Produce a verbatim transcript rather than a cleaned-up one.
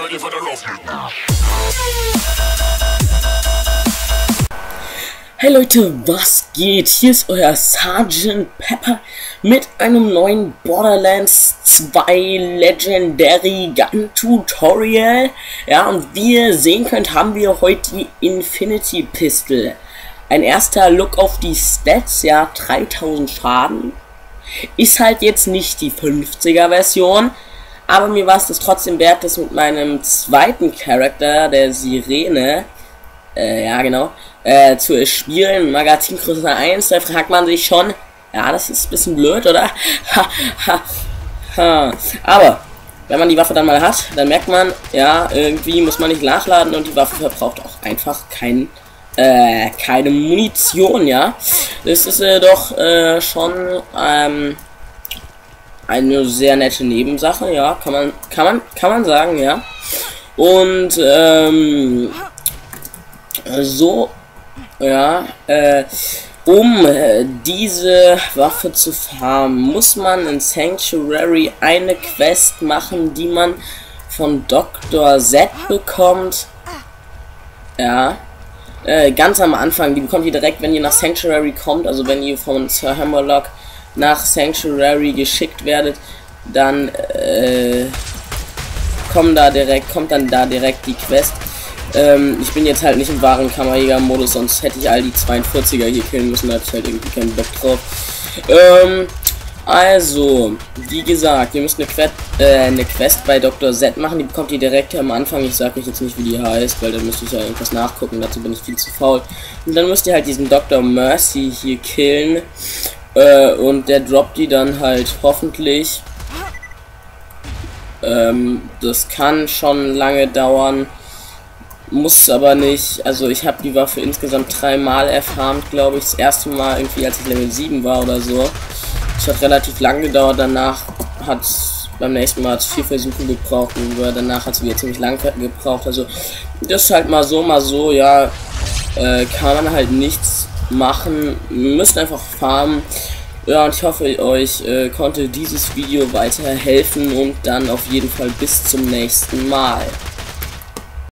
ready for the roughness. Hey Leute, was geht? Hier ist euer Sergeant Pepper mit einem neuen Borderlands zwei Legendary Gun Tutorial. Ja, und wie ihr sehen könnt, haben wir heute die Infinity Pistol. Ein erster Look auf die Stats, ja, dreitausend Schaden. Ist halt jetzt nicht die fünfziger Version, aber mir war es das trotzdem wert, das mit meinem zweiten Charakter, der Sirene, äh, ja genau, äh, zu spielen. Magazingröße eins, da fragt man sich schon, ja, das ist ein bisschen blöd, oder? Ha, ha, ha. Aber wenn man die Waffe dann mal hat, dann merkt man, ja, irgendwie muss man nicht nachladen und die Waffe verbraucht auch einfach kein, äh, keine Munition, ja. Das ist äh, doch äh, schon ähm, eine sehr nette Nebensache, ja, kann man, kann man, kann man sagen, ja. Und ähm, so, ja, äh, um äh, diese Waffe zu farmen, muss man in Sanctuary eine Quest machen, die man von Doktor Z bekommt. Ja, äh, ganz am Anfang, die bekommt ihr direkt, wenn ihr nach Sanctuary kommt, also wenn ihr von Sir Hammerlock nach Sanctuary geschickt werdet, dann äh, kommt da direkt, kommt dann da direkt die Quest. Ähm, ich bin jetzt halt nicht im wahren Kammerjäger-Modus, sonst hätte ich all die zweiundvierziger hier killen müssen, da hatte ich halt irgendwie keinen Bock drauf. Ähm, also, wie gesagt, ihr müsst eine Quest, äh, eine Quest bei Doktor Z machen, die bekommt ihr direkt am Anfang. Ich sage euch jetzt nicht, wie die heißt, weil dann müsste ich ja irgendwas nachgucken, dazu bin ich viel zu faul. Und dann müsst ihr halt diesen Doktor Mercy hier killen, äh, und der droppt die dann halt hoffentlich. Ähm, das kann schon lange dauern. Muss aber nicht, also ich habe die Waffe insgesamt dreimal erfarmt, glaube ich, das erste Mal irgendwie, als ich Level sieben war oder so. Es hat relativ lang gedauert, danach hat es beim nächsten Mal hat's vier Versuche gebraucht und danach hat es wieder ziemlich lang gebraucht, also das ist halt mal so, mal so, ja, äh, kann man halt nichts machen, ihr müsst einfach farmen. Ja, und ich hoffe, euch äh, konnte dieses Video weiterhelfen und dann auf jeden Fall bis zum nächsten Mal.